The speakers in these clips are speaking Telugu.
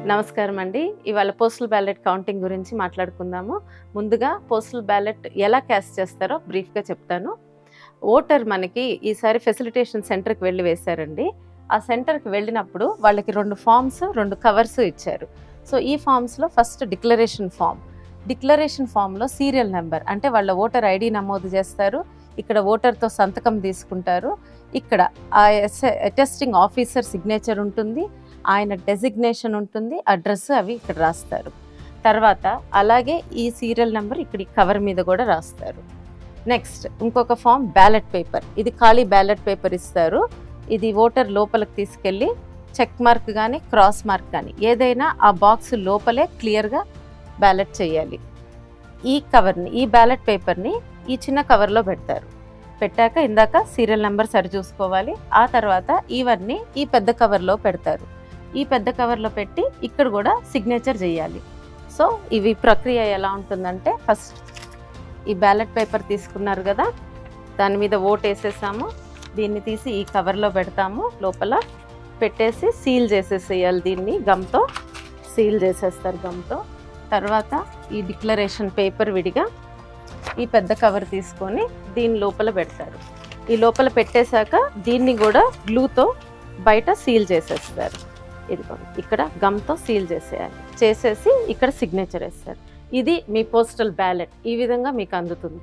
నమస్కారం అండి. ఇవాళ పోస్టల్ బ్యాలెట్ కౌంటింగ్ గురించి మాట్లాడుకుందాము. ముందుగా పోస్టల్ బ్యాలెట్ ఎలా క్యాస్ట్ చేస్తారో బ్రీఫ్గా చెప్తాను. ఓటర్ మనకి ఈసారి ఫెసిలిటేషన్ సెంటర్కి వెళ్ళి వేశారండి. ఆ సెంటర్కి వెళ్ళినప్పుడు వాళ్ళకి 2 ఫామ్స్ 2 కవర్స్ ఇచ్చారు. సో ఈ ఫామ్స్లో ఫస్ట్ డిక్లరేషన్ ఫామ్లో సీరియల్ నెంబర్ అంటే వాళ్ళ ఓటర్ ఐడి నమోదు చేస్తారు. ఇక్కడ ఓటర్తో సంతకం తీసుకుంటారు. ఇక్కడ ఆ అటెస్టింగ్ ఆఫీసర్ సిగ్నేచర్ ఉంటుంది, ఆయన డెసిగ్నేషన్ ఉంటుంది, అడ్రస్ అవి ఇక్కడ రాస్తారు. తర్వాత అలాగే ఈ సీరియల్ నెంబర్ ఇక్కడ కవర్ మీద కూడా రాస్తారు. నెక్స్ట్ ఇంకొక ఫామ్ బ్యాలెట్ పేపర్. ఇది ఖాళీ బ్యాలెట్ పేపర్ ఇస్తారు. ఇది ఓటర్ లోపలికి తీసుకెళ్ళి చెక్ మార్క్ కానీ క్రాస్ మార్క్ కానీ ఏదైనా ఆ బాక్స్ లోపలే క్లియర్గా బ్యాలెట్ చేయాలి. ఈ బ్యాలెట్ పేపర్ని ఈ చిన్న కవర్లో పెడతారు. పెట్టాక ఇందాక సీరియల్ నెంబర్ సరి చూసుకోవాలి. ఆ తర్వాత ఇవన్నీ ఈ పెద్ద కవర్లో పెడతారు. ఈ పెద్ద కవర్లో పెట్టి ఇక్కడ కూడా సిగ్నేచర్ చేయాలి. సో ఇవి ప్రక్రియ ఎలా ఉంటుందంటే, ఫస్ట్ ఈ బ్యాలెట్ పేపర్ తీసుకున్నారు కదా, దాని మీద ఓట్ వేసేసాము. దీన్ని తీసి ఈ కవర్లో పెడతాము. లోపల పెట్టేసి సీల్ చేసేసేయాలి. దీన్ని గమ్తో సీల్ చేసేస్తారు గమ్తో. తర్వాత ఈ డిక్లరేషన్ పేపర్ విడిగా ఈ పెద్ద కవర్ తీసుకొని దీని లోపల పెడతారు. ఈ లోపల పెట్టేశాక దీన్ని కూడా గ్లూతో బయట సీల్ చేసేస్తారు. ఇదిగోండి ఇక్కడ గమ్తో సీల్ చేసేసి ఇక్కడ సిగ్నేచర్ వేస్తారు. ఇది మీ పోస్టల్ బ్యాలెట్. ఈ విధంగా మీకు అందుతుంది.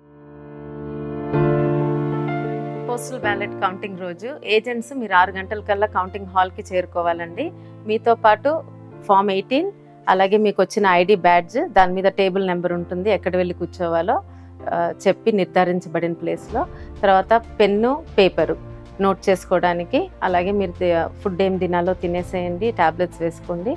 పోస్టల్ బ్యాలెట్ కౌంటింగ్ రోజు ఏజెంట్స్ మీరు 6 గంటల కల్లా కౌంటింగ్ హాల్కి చేరుకోవాలండి. మీతో పాటు ఫామ్ 18, అలాగే మీకు వచ్చిన ఐడి బ్యాడ్జ్, దాని మీద టేబుల్ నెంబర్ ఉంటుంది, ఎక్కడ వెళ్ళి కూర్చోవాలో చెప్పి నిర్ధారించబడిన ప్లేస్లో. తర్వాత పెన్ను, పేపరు నోట్ చేసుకోవడానికి, అలాగే మీరు ఫుడ్ ఏం తినాలో తినేసేయండి, ట్యాబ్లెట్స్ వేసుకోండి.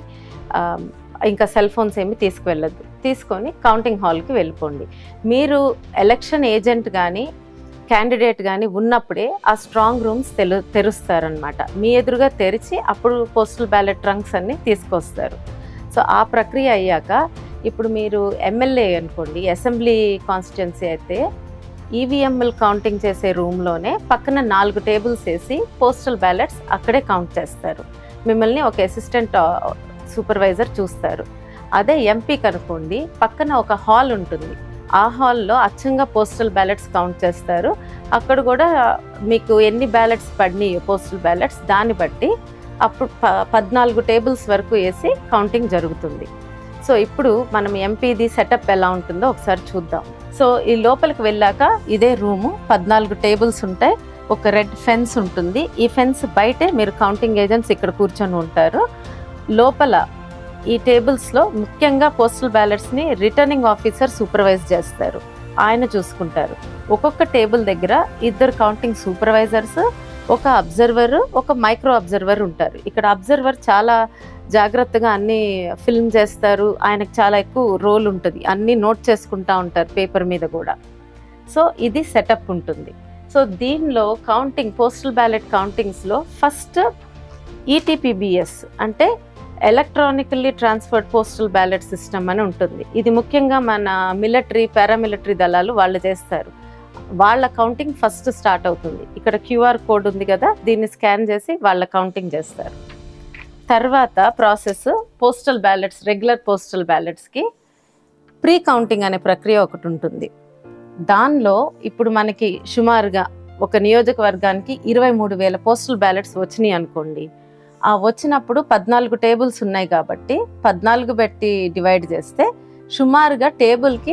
ఇంకా సెల్ ఫోన్స్ ఏమి తీసుకువెళ్ళద్దు. తీసుకొని కౌంటింగ్ హాల్కి వెళ్ళిపోండి. మీరు ఎలక్షన్ ఏజెంట్ కానీ క్యాండిడేట్ కానీ ఉన్నప్పుడే ఆ స్ట్రాంగ్ రూమ్స్ తెరుస్తారనమాట. మీ ఎదురుగా తెరిచి అప్పుడు పోస్టల్ బ్యాలెట్ ట్రంక్స్ అన్ని తీసుకొస్తారు. సో ఆ ప్రక్రియ అయ్యాక ఇప్పుడు మీరు ఎమ్మెల్యే అనుకోండి, అసెంబ్లీ కాన్స్టిట్యున్సీ అయితే ఈవీఎంలు కౌంటింగ్ చేసే రూమ్లోనే పక్కన 4 టేబుల్స్ వేసి పోస్టల్ బ్యాలెట్స్ అక్కడే కౌంట్ చేస్తారు. మిమ్మల్ని ఒక అసిస్టెంట్ సూపర్వైజర్ చూస్తారు. అదే ఎంపీకి అనుకోండి, పక్కన ఒక హాల్ ఉంటుంది. ఆ హాల్లో అచ్చంగా పోస్టల్ బ్యాలెట్స్ కౌంట్ చేస్తారు. అక్కడ కూడా మీకు ఎన్ని బ్యాలెట్స్ పడినాయి పోస్టల్ బ్యాలెట్స్ దాన్ని బట్టి అప్పుడు 14 టేబుల్స్ వరకు వేసి కౌంటింగ్ జరుగుతుంది. సో ఇప్పుడు మనం ఎంపీది సెటప్ ఎలా ఉంటుందో ఒకసారి చూద్దాం. సో ఈ లోపలికి వెళ్ళాక ఇదే రూము, 14 టేబుల్స్ ఉంటాయి, ఒక రెడ్ ఫెన్స్ ఉంటుంది. ఈ ఫెన్స్ బయటే మీరు కౌంటింగ్ ఏజెంట్స్ ఇక్కడ కూర్చొని ఉంటారు. లోపల ఈ టేబుల్స్లో ముఖ్యంగా పోస్టల్ బ్యాలెట్స్ని రిటర్నింగ్ ఆఫీసర్ సూపర్వైజ్ చేస్తారు. ఆయన చూసుకుంటారు. ఒక్కొక్క టేబుల్ దగ్గర 2 కౌంటింగ్ సూపర్వైజర్స్, ఒక అబ్జర్వర్, ఒక మైక్రో అబ్జర్వర్ ఉంటారు. ఇక్కడ అబ్జర్వర్ చాలా జాగ్రత్తగా అన్నీ ఫిల్మ్ చేస్తారు. ఆయనకు చాలా ఎక్కువ రోల్ ఉంటుంది, అన్నీ నోట్ చేసుకుంటూ ఉంటారు పేపర్ మీద కూడా. సో ఇది సెటప్ ఉంటుంది. సో దీనిలో పోస్టల్ బ్యాలెట్ కౌంటింగ్స్లో ఫస్ట్ ఈటీపీబీఎస్ అంటే electronically transferred postal ballot system అని ఉంటుంది. ఇది ముఖ్యంగా మన మిలిటరీ, పారామిలిటరీ దళాలు వాళ్ళు చేస్తారు. వాళ్ళ కౌంటింగ్ ఫస్ట్ స్టార్ట్ అవుతుంది. ఇక్కడ క్యూఆర్ కోడ్ ఉంది కదా, దీన్ని స్కాన్ చేసి వాళ్ళ కౌంటింగ్ చేస్తారు. తర్వాత process postal ballots, regular postal బ్యాలెట్స్కి ప్రీ కౌంటింగ్ అనే ప్రక్రియ ఒకటి ఉంటుంది. దానిలో ఇప్పుడు మనకి సుమారుగా ఒక నియోజకవర్గానికి 23,000 పోస్టల్ బ్యాలెట్స్ వచ్చినాయి అనుకోండి. ఆ వచ్చినప్పుడు 14 టేబుల్స్ ఉన్నాయి కాబట్టి 14 పెట్టి డివైడ్ చేస్తే సుమారుగా టేబుల్కి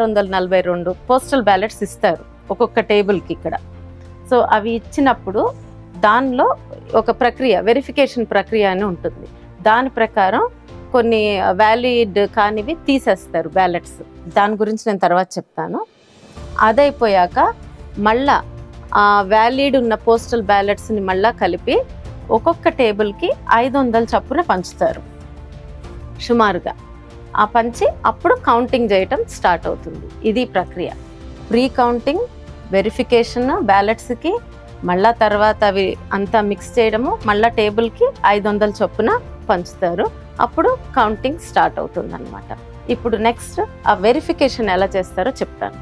1642 పోస్టల్ బ్యాలెట్స్ ఇస్తారు ఒక్కొక్క టేబుల్కి ఇక్కడ. సో అవి ఇచ్చినప్పుడు దానిలో ఒక ప్రక్రియ, వెరిఫికేషన్ ప్రక్రియ అని ఉంటుంది. దాని ప్రకారం కొన్ని వ్యాలిడ్ కానివి తీసేస్తారు బ్యాలెట్స్. దాని గురించి నేను తర్వాత చెప్తాను. అదైపోయాక మళ్ళా ఆ వ్యాలిడ్ ఉన్న పోస్టల్ బ్యాలెట్స్ని మళ్ళా కలిపి ఒక్కొక్క టేబుల్కి 500 చప్పున పంచుతారు సుమారుగా. ఆ పంచి అప్పుడు కౌంటింగ్ చేయటం స్టార్ట్ అవుతుంది. ఇది ప్రక్రియ. ప్రీ కౌంటింగ్, వెరిఫికేషన్ బ్యాలెట్స్కి, మళ్ళా తర్వాత అవి అంతా మిక్స్ చేయడము, మళ్ళీ టేబుల్కి 500 చొప్పున పంచుతారు. అప్పుడు కౌంటింగ్ స్టార్ట్ అవుతుంది అన్నమాట. ఇప్పుడు నెక్స్ట్ ఆ వెరిఫికేషన్ ఎలా చేస్తారో చెప్తాను.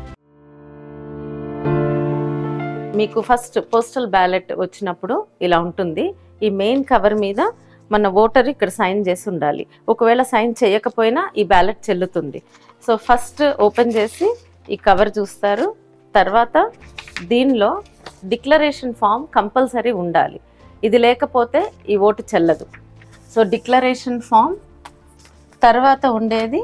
మీకు ఫస్ట్ పోస్టల్ బ్యాలెట్ వచ్చినప్పుడు ఇలా ఉంటుంది. ఈ మెయిన్ కవర్ మీద మన ఓటర్ ఇక్కడ సైన్ చేసి ఉండాలి. ఒకవేళ సైన్ చేయకపోయినా ఈ బ్యాలెట్ చెల్లుతుంది. సో ఫస్ట్ ఓపెన్ చేసి ఈ కవర్ చూస్తారు. తర్వాత దీనిలో డిక్లరేషన్ ఫామ్ కంపల్సరీ ఉండాలి. ఇది లేకపోతే ఈ ఓటు చెల్లదు. సో డిక్లరేషన్ ఫామ్ తర్వాత ఉండేది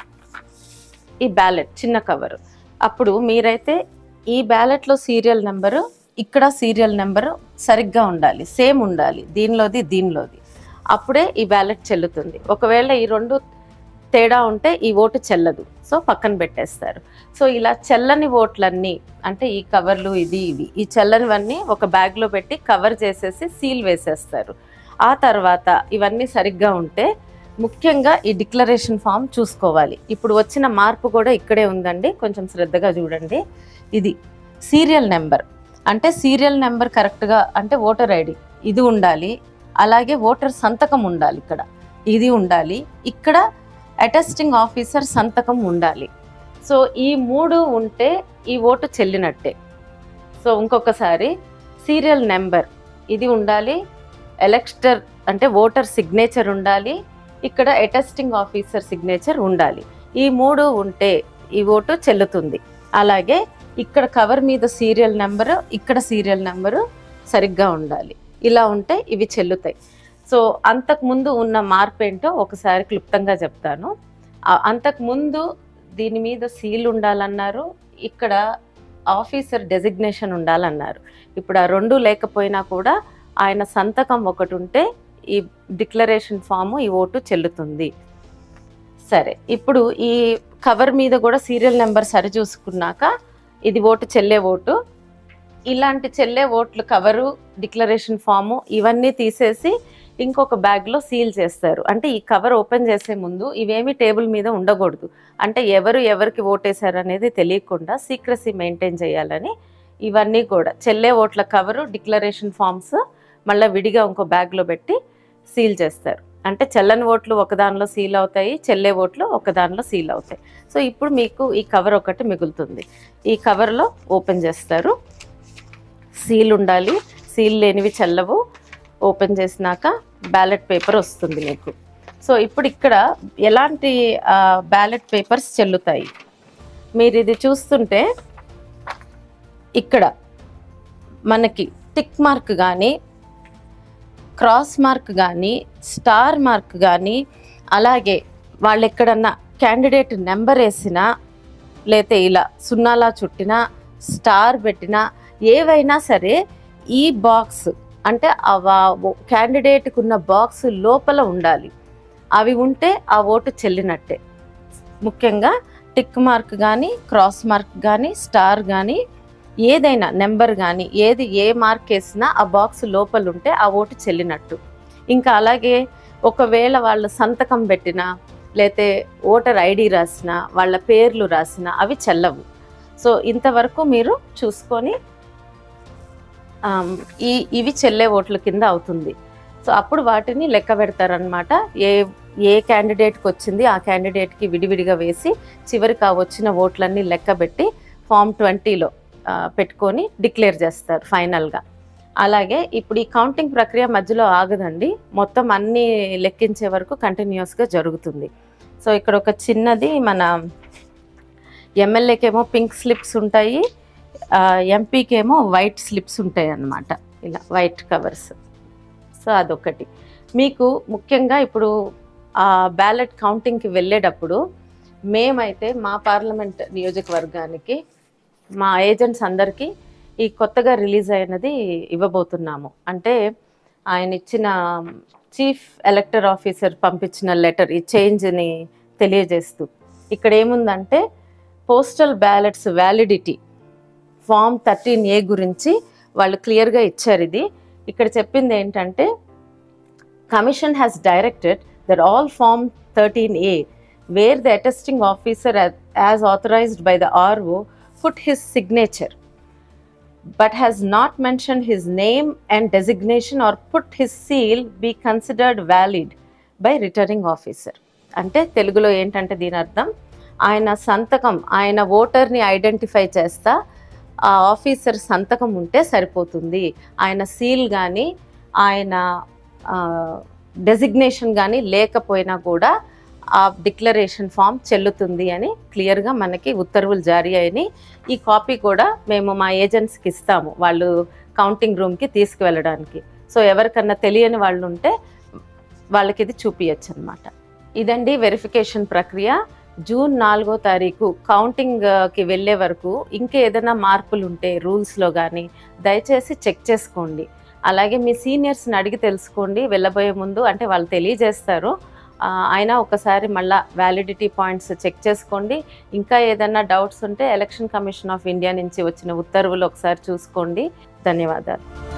ఈ బ్యాలెట్ చిన్న కవరు. అప్పుడు మీరైతే ఈ బ్యాలెట్లో సీరియల్ నెంబరు, ఇక్కడ సీరియల్ నెంబరు సరిగ్గా ఉండాలి, సేమ్ ఉండాలి, దీనిలోది. అప్పుడే ఈ బ్యాలెట్ చెల్లుతుంది. ఒకవేళ ఈ రెండు తేడా ఉంటే ఈ ఓటు చెల్లదు. సో పక్కన పెట్టేస్తారు. సో ఇలా చెల్లని ఓట్లన్నీ అంటే ఈ కవర్లు ఇవి ఈ చెల్లనివన్నీ ఒక బ్యాగ్లో పెట్టి కవర్ చేసేసి సీల్ వేసేస్తారు. ఆ తర్వాత ఇవన్నీ సరిగ్గా ఉంటే ముఖ్యంగా ఈ డిక్లరేషన్ ఫామ్ చూసుకోవాలి. ఇప్పుడు వచ్చిన మార్పు కూడా ఇక్కడే ఉందండి, కొంచెం శ్రద్ధగా చూడండి. ఇది సీరియల్ నెంబర్ అంటే సీరియల్ నెంబర్ కరెక్ట్గా అంటే ఓటర్ ఐడి ఇది ఉండాలి, అలాగే ఓటర్ సంతకం ఉండాలి, ఇక్కడ ఇది ఉండాలి, ఇక్కడ అటెస్టింగ్ ఆఫీసర్ సంతకం ఉండాలి. సో ఈ 3 ఉంటే ఈ ఓటు చెల్లినట్టే. సో ఇంకొకసారి సీరియల్ నెంబర్ ఇది ఉండాలి, ఎలక్టర్ అంటే ఓటర్ సిగ్నేచర్ ఉండాలి, ఇక్కడ అటెస్టింగ్ ఆఫీసర్ సిగ్నేచర్ ఉండాలి. ఈ 3 ఉంటే ఈ ఓటు చెల్లుతుంది. అలాగే ఇక్కడ కవర్ మీద సీరియల్ నెంబరు, ఇక్కడ సీరియల్ నెంబరు సరిగ్గా ఉండాలి. ఇలా ఉంటే ఇవి చెల్లుతాయి. సో అంతకుముందు ఉన్న మార్పు ఏంటో ఒకసారి క్లుప్తంగా చెప్తాను. అంతకుముందు దీని మీద సీల్ ఉండాలన్నారు, ఇక్కడ ఆఫీసర్ డెసిగ్నేషన్ ఉండాలన్నారు. ఇప్పుడు ఆ 2 లేకపోయినా కూడా ఆయన సంతకం ఒకటి ఉంటే ఈ డిక్లరేషన్ ఫాము ఈ ఓటు చెల్లుతుంది. సరే, ఇప్పుడు ఈ కవర్ మీద కూడా సీరియల్ నెంబర్ సరి చూసుకున్నాక ఇది ఓటు చెల్లే ఓటు. ఇలాంటి చెల్లే ఓట్లు కవరు, డిక్లరేషన్ ఫాము ఇవన్నీ తీసేసి ఇంకొక బ్యాగ్లో సీల్ చేస్తారు. అంటే ఈ కవర్ ఓపెన్ చేసే ముందు ఇవేమీ టేబుల్ మీద ఉండకూడదు. అంటే ఎవరికి ఓటేశారు అనేది తెలియకుండా సీక్రసీ మెయింటైన్ చేయాలని ఇవన్నీ కూడా చెల్లే ఓట్ల కవరు, డిక్లరేషన్ ఫామ్స్ మళ్ళీ విడిగా ఇంకో బ్యాగ్లో పెట్టి సీల్ చేస్తారు. అంటే చెల్లని ఓట్లు ఒకదానిలో సీల్ అవుతాయి, చెల్లే ఓట్లు ఒకదానిలో సీల్ అవుతాయి. సో ఇప్పుడు మీకు ఈ కవర్ ఒకటి మిగులుతుంది. ఈ కవర్లో ఓపెన్ చేస్తారు, సీల్ ఉండాలి, సీల్ లేనివి చెల్లవు. ఓపెన్ చేసినాక బ్యాలెట్ పేపర్ వస్తుంది మీకు. సో ఇప్పుడు ఇక్కడ ఎలాంటి బ్యాలెట్ పేపర్స్ చెల్లుతాయి మీరు ఇది చూస్తుంటే ఇక్కడ మనకి టిక్ మార్క్ కానీ, క్రాస్ మార్క్ కానీ, స్టార్ మార్క్ కానీ, అలాగే వాళ్ళు ఎక్కడన్నా క్యాండిడేట్ నెంబర్ వేసినా, లేతే ఇలా సున్నాలా చుట్టినా, స్టార్ పెట్టినా, ఏవైనా సరే ఈ బాక్స్ అంటే క్యాండిడేట్కి ఉన్న బాక్స్ లోపల ఉండాలి. అవి ఉంటే ఆ ఓటు చెల్లినట్టే. ముఖ్యంగా టిక్ మార్క్ కానీ, క్రాస్ మార్క్ కానీ, స్టార్ కానీ, ఏదైనా నెంబర్ కానీ ఏ మార్క్ వేసినా ఆ బాక్స్ లోపల ఉంటే ఆ ఓటు చెల్లినట్టు. ఇంకా అలాగే ఒకవేళ వాళ్ళు సంతకం పెట్టినా, లేతే ఓటర్ ఐడి రాసినా, వాళ్ళ పేర్లు రాసినా అవి చెల్లవు. సో ఇంతవరకు మీరు చూసుకొని ఇవి చెల్లే ఓట్ల కింద అవుతుంది. సో అప్పుడు వాటిని లెక్క పెడతారనమాట. ఏ క్యాండిడేట్కి వచ్చింది ఆ క్యాండిడేట్కి విడివిడిగా వేసి చివరికి ఆ వచ్చిన ఓట్లన్నీ లెక్క పెట్టి ఫామ్ 20లో పెట్టుకొని డిక్లేర్ చేస్తారు ఫైనల్గా. అలాగే ఇప్పుడు ఈ కౌంటింగ్ ప్రక్రియ మధ్యలో ఆగదండి, మొత్తం అన్నీ లెక్కించే వరకు కంటిన్యూస్గా జరుగుతుంది. సో ఇక్కడ ఒక చిన్నది మన ఎమ్మెల్యేకేమో పింక్ స్లిప్స్ ఉంటాయి, ఎంపీకేమో వైట్ స్లిప్స్ ఉంటాయి అన్నమాట, ఇలా వైట్ కవర్స్. సో అదొకటి. మీకు ముఖ్యంగా ఇప్పుడు ఆ బ్యాలెట్ కౌంటింగ్కి వెళ్ళేటప్పుడు మేమైతే మా పార్లమెంట్ నియోజకవర్గానికి మా ఏజెంట్స్ అందరికీ ఈ కొత్తగా రిలీజ్ అయినది ఇవ్వబోతున్నాము. అంటే ఆయన ఇచ్చిన చీఫ్ ఎలక్టర్ ఆఫీసర్ పంపించిన లెటర్ ఈ చేంజ్ని తెలియజేస్తూ ఇక్కడ ఏముందంటే postal ballots validity form 13A గురించి వాళ్ళు క్లియర్గా ఇచ్చారు. ఇది ఇక్కడ చెప్పింది ఏంటంటే commission has directed that all form 13A where the attesting officer as authorised by the RO put his signature but has not mentioned his name and designation or put his seal be considered valid by returning officer. అంటే తెలుగులో ఏంటంటే దీని అర్థం ఆయన సంతకం, ఆయన ఓటర్ని ఐడెంటిఫై చేస్తా ఆ ఆఫీసర్ సంతకం ఉంటే సరిపోతుంది, ఆయన సీల్ కానీ ఆయన డెసిగ్నేషన్ కానీ లేకపోయినా కూడా ఆ డిక్లరేషన్ ఫామ్ చెల్లుతుంది అని క్లియర్గా మనకి ఉత్తర్వులు జారీ అయినాయి. ఈ కాపీ కూడా మేము మా ఏజెంట్స్కి ఇస్తాము, వాళ్ళు కౌంటింగ్ రూమ్కి తీసుకువెళ్ళడానికి. సో ఎవరికన్నా తెలియని వాళ్ళు ఉంటే వాళ్ళకి ఇది చూపించచ్చు అనమాట. ఇదండి వెరిఫికేషన్ ప్రక్రియ. జూన్ 4వ తారీఖు కౌంటింగ్కి వెళ్ళే వరకు ఇంకా ఏదైనా మార్పులు ఉంటే రూల్స్లో కానీ దయచేసి చెక్ చేసుకోండి. అలాగే మీ సీనియర్స్ని అడిగి తెలుసుకోండి వెళ్ళబోయే ముందు, అంటే వాళ్ళు తెలియజేస్తారు. అయినా ఒకసారి మళ్ళీ వ్యాలిడిటీ పాయింట్స్ చెక్ చేసుకోండి. ఇంకా ఏదైనా డౌట్స్ ఉంటే ఎలక్షన్ కమిషన్ ఆఫ్ ఇండియా నుంచి వచ్చిన ఉత్తర్వులు ఒకసారి చూసుకోండి. ధన్యవాదాలు.